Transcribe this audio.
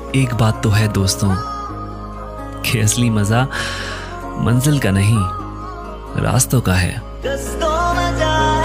एक बात तो है दोस्तों कि असली मजा मंजिल का नहीं, रास्तों का है।